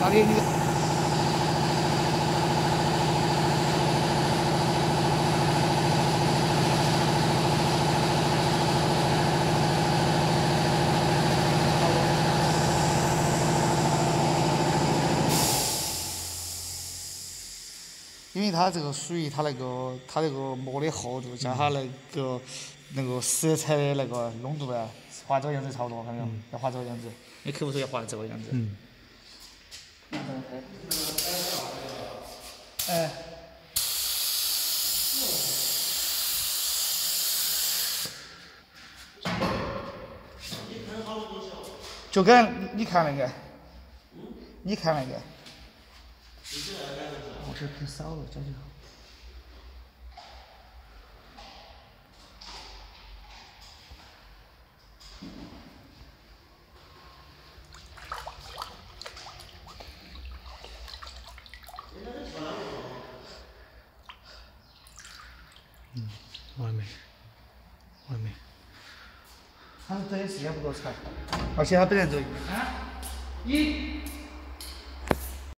那里你。因为它这个属于它那个膜的厚度加它那个色彩的那个浓度啊，画这个样子差不多，看到没有？要画这个样子，你客户说要画这个样子。哎。就跟你看那个，你看那个。我这喷少了，这就好。 完美，完美。 他是整的时间不够长，而且他本来就。啊，1。